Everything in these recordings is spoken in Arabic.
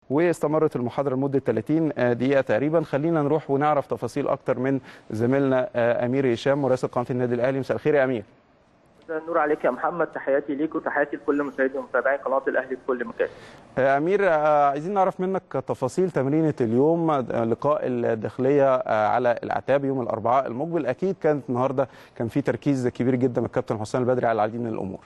واستمرت المحاضرة لمدة 30 دقيقة تقريبا. خلينا نروح ونعرف تفاصيل أكتر من زميلنا أمير هشام مراسل قناة النادي الأهلي. مساء الخير يا أمير. مساء النور عليك يا محمد، تحياتي ليك وتحياتي لكل مشاهدي ومتابعين قناة الأهلي في كل مكان. أمير، عايزين نعرف منك تفاصيل تمرينة اليوم، لقاء الداخلية على الأعتاب يوم الأربعاء المقبل. أكيد كانت النهاردة كان في تركيز كبير جدا من الكابتن حسام البدري على العديد من الأمور.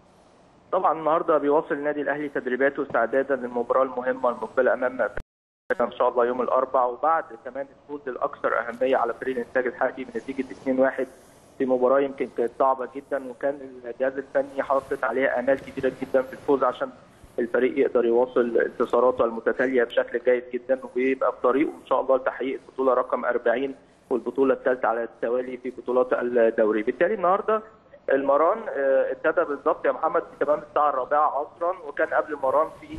طبعا النهارده بيواصل النادي الاهلي تدريباته استعدادا للمباراه المهمه المقبله امام ان شاء الله يوم الاربعاء، وبعد كمان الفوز الاكثر اهميه على فريق الانتاج الحربي بنتيجه 2-1 في مباراه يمكن كانت صعبه جدا، وكان الجهاز الفني حاطط عليها امال كبيره جدا في الفوز عشان الفريق يقدر يواصل انتصاراته المتتاليه بشكل جيد جدا ويبقى في طريقه ان شاء الله لتحقيق البطوله رقم 40 والبطوله الثالثه على التوالي في بطولات الدوري. بالتالي النهارده المران ابتدى بالظبط يا محمد في تمام الساعه 4 عصرا، وكان قبل المران في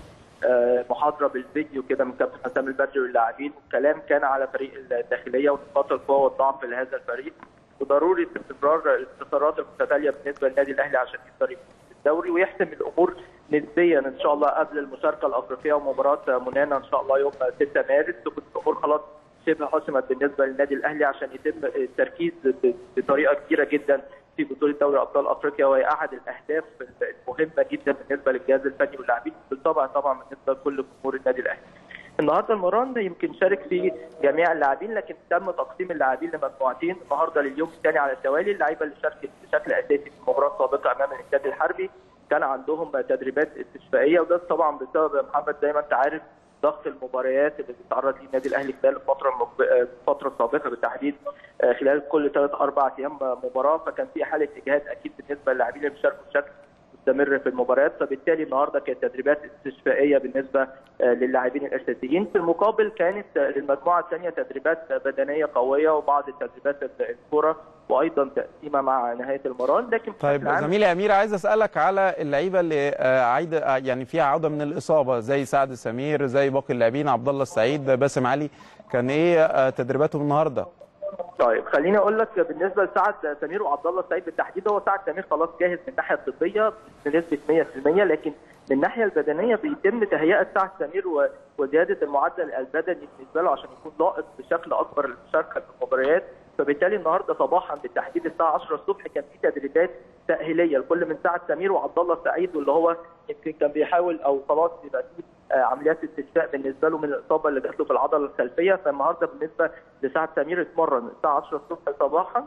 محاضره بالفيديو كده من كابتن حسام البدري واللاعبين، والكلام كان على فريق الداخليه ونقاط القوه والضعف لهذا الفريق وضروره استمرار الانتصارات المتتاليه بالنسبه للنادي الاهلي عشان يقدر يفوز بالدوري ويحسم الامور نسبيا ان شاء الله قبل المشاركه الافريقيه ومباراه منانا ان شاء الله يوم 6 مارس تكون الامور خلاص شبه حسمت بالنسبه للنادي الاهلي عشان يتم التركيز بطريقه كبيره جدا في بطوله دوري ابطال افريقيا، وهي احد الاهداف المهمه جدا بالنسبه للجهاز الفني واللاعبين بالطبع طبعا بالنسبه لكل جمهور النادي الاهلي. النهارده المران يمكن شارك فيه جميع اللاعبين، لكن تم تقسيم اللاعبين لمجموعتين النهارده لليوم الثاني على التوالي. اللعيبه اللي شاركت بشكل اساسي في المباراه السابقه امام الانتاج الحربي كان عندهم تدريبات استشفائيه، وده طبعا بسبب يا محمد زي ما انت عارف ضغط المباريات اللي بيتعرض ليه النادي الاهلي خلال الفتره السابقه بالتحديد، خلال كل 3-4 ايام مباراه، فكان في حاله اجهاد اكيد بالنسبه للاعبين اللي بيشاركوا بشكل مستمر في المباريات، فبالتالي النهارده كانت تدريبات استشفائيه بالنسبه للاعبين الاساسيين. في المقابل كانت للمجموعه الثانيه تدريبات بدنيه قويه وبعض التدريبات الكره وايضا تقسيمه مع نهايه المران. لكن طيب زميلي امير، عايز اسالك على اللعيبه اللي عايده يعني فيها عوده من الاصابه زي سعد سمير زي باقي اللاعبين عبد الله السعيد باسم علي، كان ايه تدريباتهم النهارده؟ طيب خليني اقول لك بالنسبه لسعد سمير وعبد الله السعيد بالتحديد، هو سعد سمير خلاص جاهز من الناحيه الطبيه بنسبه 100%، لكن من الناحيه البدنيه بيتم تهيئه سعد سمير وزياده المعدل البدني بالنسبه له عشان يكون لائق بشكل اكبر للمشاركه في المباريات. فبالتالي النهارده صباحا بالتحديد الساعه 10 الصبح كان في تدريبات تاهيليه لكل من سعد سمير وعبد الله السعيد، واللي هو يمكن كان بيحاول او خلاص يبقى في عمليات استشفاء بالنسبه له من الاصابه اللي جات له في العضله الخلفيه. فالنهارده بالنسبه لسعد سمير اتمرن الساعه 10 الصبح صباحا،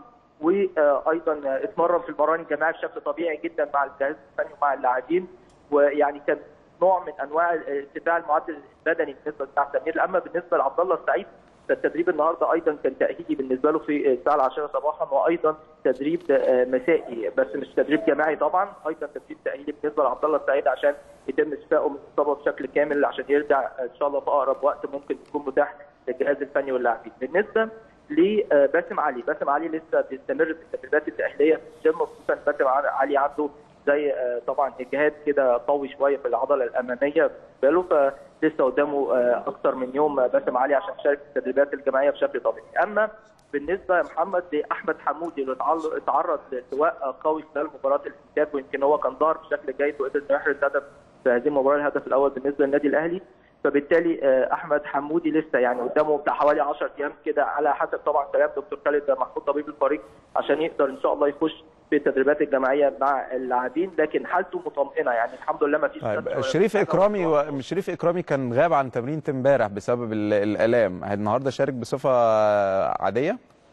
وايضا اتمرن في المران الجماعي بشكل طبيعي جدا مع الجهاز الفني ومع اللاعبين، ويعني كان نوع من انواع ارتفاع المعدل البدني بالنسبه لسعد سمير. اما بالنسبه لعبد الله السعيد فالتدريب النهارده ايضا كان تاهيلي بالنسبه له في الساعه 10 صباحا، وايضا تدريب مسائي بس مش تدريب جماعي طبعا، ايضا تدريب تاهيلي بالنسبه لعبد الله السعيد عشان يتم شفائه من الاصابه بشكل كامل عشان يرجع ان شاء الله في اقرب وقت ممكن يكون متاح للجهاز الفني واللاعبين. بالنسبه لباسم علي، باسم علي لسه بيستمر في التدريبات التاهيليه في الجيم، خصوصا باسم علي عنده زي طبعا اجهاد كده قوي شويه في العضله الاماميه بالنسبه له، فلسه قدامه اكثر من يوم باسم علي عشان يشارك في التدريبات الجماعيه بشكل طبيعي. اما بالنسبه يا محمد لاحمد حمودي اللي اتعرض لالتواء قوي خلال مباراه الانتاج، ويمكن هو كان ظاهر بشكل جيد وقدر انه يحرز هدف في هذه المباراه الهدف الاول بالنسبه للنادي الاهلي، فبالتالي احمد حمودي لسه يعني قدامه بتاع حوالي 10 ايام كده على حسب طبعا كلام دكتور خالد محمود طبيب الفريق عشان يقدر ان شاء الله يخش في التدريبات الجماعيه مع اللاعبين، لكن حالته مطمئنه يعني الحمد لله ما فيش. طيب شريف اكرامي كان غاب عن تمرين امبارح بسبب الالام، النهارده شارك بصفه عاديه؟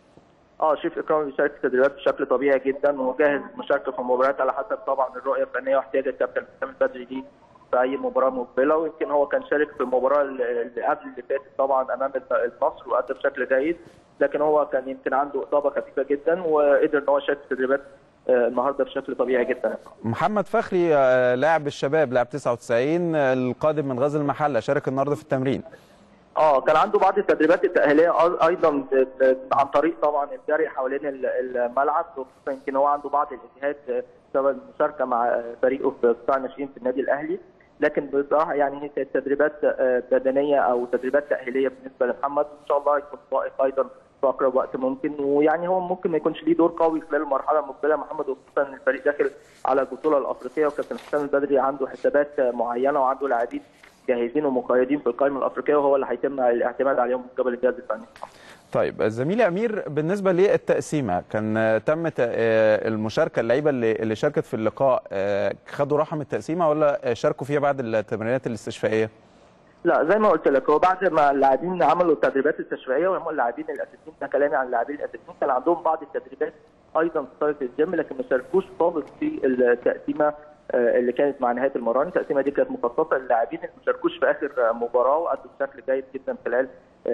شريف اكرامي بيشارك في التدريبات بشكل طبيعي جدا وجاهز للمشاركه في المباريات على حسب طبعا الرؤيه الفنيه واحتياج الكابتن حسام البدري دي في اي مباراه مقبله، ويمكن هو كان شارك في المباراه اللي قبل اللي فاتت طبعا امام النصر وادى بشكل جيد، لكن هو كان يمكن عنده اصابه خفيفه جدا وقدر ان هو يشارك في التدريبات النهارده بشكل طبيعي جدا. محمد فخري لاعب الشباب لاعب 99 القادم من غزل المحله شارك النهارده في التمرين. كان عنده بعض التدريبات التاهيليه ايضا عن طريق طبعا الجري حوالين الملعب، وخصوصا يمكن هو عنده بعض الاجهاد بسبب المشاركه مع فريقه في قطاع الناشئين في النادي الاهلي، لكن بصراحه يعني هي كانت تدريبات بدنيه او تدريبات تاهيليه بالنسبه لمحمد، ان شاء الله يكون لائق ايضا في اقرب وقت ممكن، ويعني هو ممكن ما يكونش ليه دور قوي خلال المرحله المقبله محمد، وخصوصا ان الفريق داخل على البطوله الافريقيه وكابتن حسام البدري عنده حسابات معينه وعنده لاعبين جاهزين ومقيدين في القائمه الافريقيه، وهو اللي هيتم الاعتماد عليهم من قبل الجهاز الفني. طيب زميلي امير، بالنسبه للتقسيمه كان تم المشاركه، اللعيبه اللي شاركت في اللقاء خدوا راحه من التقسيمه ولا شاركوا فيها بعد التمرينات الاستشفائيه؟ لا، زي ما قلت لك، هو بعد ما اللاعبين عملوا التدريبات التشريعيه وهم اللاعبين الاساسيين، ده كلامي عن اللاعبين الاساسيين، كان عندهم بعض التدريبات ايضا في صاله الجيم، لكن ما شاركوش خالص في التقسيمه اللي كانت مع نهايه المران. التقسيمه دي كانت مخصصه للاعبين اللي ما شاركوش في اخر مباراه وادوا بشكل جيد جدا خلال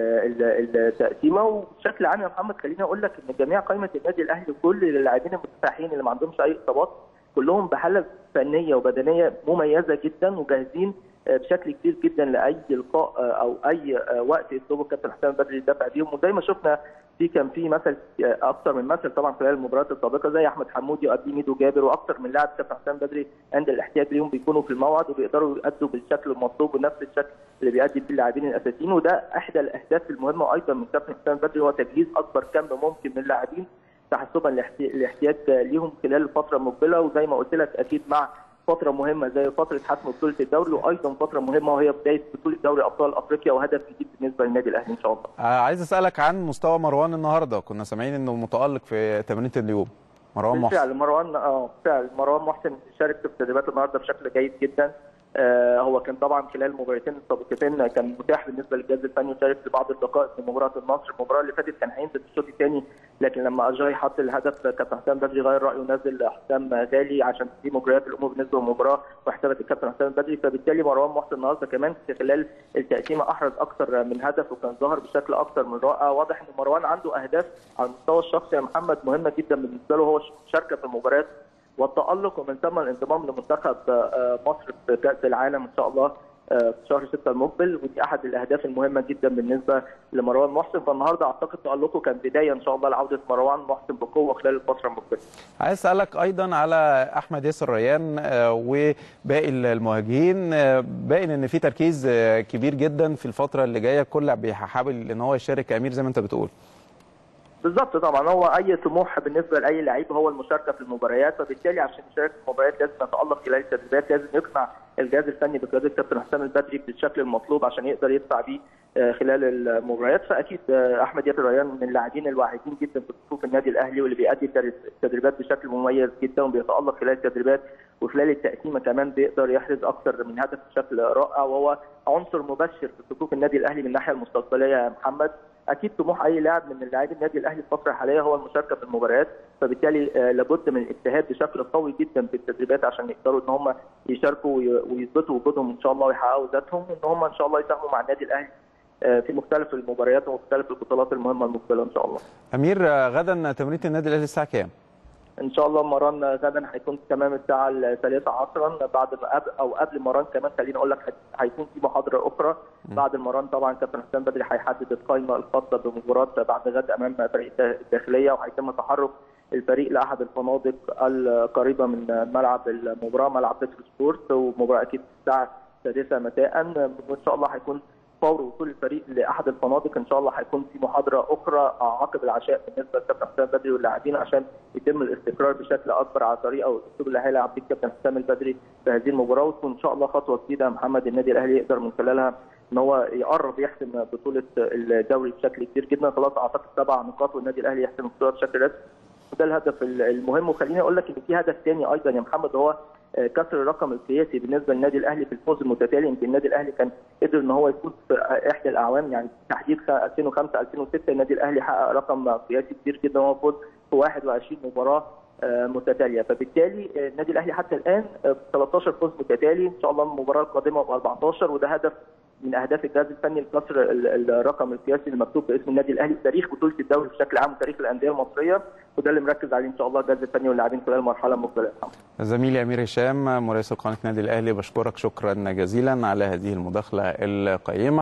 التقسيمه. وبشكل عام يا محمد خليني اقول لك ان جميع قائمه النادي الاهلي وكل اللاعبين المتاحين اللي ما عندهمش اي اصابات كلهم بحاله فنيه وبدنيه مميزه جدا وجاهزين بشكل كبير جدا لاي لقاء او اي وقت يطلبه الكابتن حسام البدري يدافع بيهم. وزي ما شفنا كان في مثل اكثر من مثل طبعا خلال المباريات السابقه زي احمد حمودي وقبليه ميدو جابر واكثر من لاعب كابتن حسام البدري عند الاحتياج ليهم بيكونوا في الموعد وبيقدروا يؤدوا بالشكل المطلوب ونفس الشكل اللي بيؤدي فيه اللاعبين الاساسيين. وده احدى الاهداف المهمه ايضا من كابتن حسام البدري، هو تجهيز اكبر كم ممكن من اللاعبين تحسبا لاحتياج ليهم خلال الفتره المقبله. وزي ما قلت لك اكيد مع فترة مهمة زي فترة حسم بطولة الدوري، وأيضا فترة مهمة وهي بداية بطولة دوري أبطال أفريقيا وهدف جديد بالنسبة للنادي الأهلي إن شاء الله. عايز أسألك عن مستوى مروان النهارده، كنا سامعين إنه متألق في تمرينة اليوم. مروان محسن بالفعل مروان محسن شارك في تدريبات النهارده بشكل جيد جدا. هو كان طبعا خلال المباراتين السابقتين كان متاح بالنسبه للجهاز الفني وشارك في بعض اللقاءات في مباراه النصر. المباراه اللي فاتت كان هينزل في الشوط الثاني، لكن لما اجاي حط الهدف كابتن حسام بدري غير رايه ونزل حسام غالي عشان في مجريات الامور بالنسبه للمباراه واحترت الكابتن حسام بدري. فبالتالي مروان محسن النهارده كمان في خلال التقسيمه احرز اكثر من هدف وكان ظاهر بشكل اكثر من رائع. واضح ان مروان عنده اهداف على المستوى الشخصي يا محمد مهمه جدا بالنسبه له، هو مشاركه في المباريات والتألق ومن ثم الانضمام لمنتخب مصر في كأس العالم إن شاء الله في شهر 6 المقبل، ودي أحد الأهداف المهمة جدا بالنسبة لمروان محسن. فالنهارده أعتقد تألقه كان بداية إن شاء الله لعودة مروان محسن بقوة خلال الفترة المقبلة. عايز أسألك أيضا على أحمد ياسر ريان وباقي المهاجمين، باين إن في تركيز كبير جدا في الفترة اللي جاية، كل بيحاول إن هو يشارك يا أمير زي ما أنت بتقول. بالظبط، طبعا هو اي طموح بالنسبه لاي لعيب هو المشاركه في المباريات، فبالتالي عشان يشارك في المباريات لازم يتالق خلال التدريبات، لازم يقنع الجهاز الفني بقياده الكابتن حسام البدري بالشكل المطلوب عشان يقدر يدفع بيه خلال المباريات. فاكيد احمد ياسر ريان من اللاعبين الواعدين جدا في صفوف النادي الاهلي واللي بيؤدي التدريبات بشكل مميز جدا وبيتالق خلال التدريبات وخلال التقسيمه كمان بيقدر يحرز اكثر من هدف بشكل رائع، وهو عنصر مبشر في صفوف النادي الاهلي من الناحيه المستقبليه يا محمد. اكيد طموح اي لاعب من لاعبي النادي الاهلي الفتره الحاليه هو المشاركه في المباريات، فبالتالي لابد من الاجتهاد بشكل قوي جدا في التدريبات عشان يقدروا ان هم يشاركوا ويثبتوا وجودهم ان شاء الله ويحققوا ذاتهم وان هم ان شاء الله يساهموا مع النادي الاهلي في مختلف المباريات ومختلف البطولات المهمه المقبله ان شاء الله. امير، غدا تمرين النادي الاهلي الساعه كام؟ ان شاء الله مران غدا هيكون تمام الساعه 3 عصرا، بعد او قبل مران كمان خليني اقول لك هيكون في محاضره اخرى بعد المران. طبعا كابتن حسام بدري هيحدد القائمه الخاصه بمباراه بعد غد امام فريق الداخليه، وهيتم تحرك الفريق لاحد الفنادق القريبه من ملعب المباراه، ملعب بيتر سبورت، ومباراه اكيد الساعه 6 مساء. وان شاء الله هيكون فور وصول الفريق لاحد الفنادق ان شاء الله هيكون في محاضره اخرى عقب العشاء بالنسبه للكابتن حسام البدري واللاعبين عشان يتم الاستقرار بشكل اكبر على طريقه والاسلوب اللي هيلعب بيه الكابتن حسام البدري في هذه المباراه، وتكون ان شاء الله خطوه جديده محمد النادي الاهلي يقدر من خلالها ان هو يقرب يحسم بطوله الدوري بشكل كبير جدا. خلاص اعتقد 7 نقاط والنادي الاهلي يحسم البطوله بشكل رسمي، وده الهدف المهم. وخليني اقول لك ان في هدف ثاني ايضا يا محمد، هو كسر الرقم القياسي بالنسبه للنادي الاهلي في الفوز المتتالي. يمكن النادي الاهلي كان قدر ان هو يفوز في احدى الاعوام، يعني تحديد 2005 2006 النادي الاهلي حقق رقم قياسي كبير جدا وهو فوز في 21 مباراه متتاليه. فبالتالي النادي الاهلي حتى الان 13 فوز متتالي، ان شاء الله المباراه القادمه ب 14، وده هدف من اهداف الجهاز الفني لكسر الرقم القياسي المكتوب باسم النادي الاهلي في تاريخ بطوله الدوري بشكل عام وتاريخ الانديه المصريه، وده اللي مركز عليه ان شاء الله الجهاز الفني واللاعبين خلال المرحله المقبله. زميلي امير هشام مراسل قناه النادي الاهلي، بشكرك شكرا جزيلا على هذه المداخله القيمه.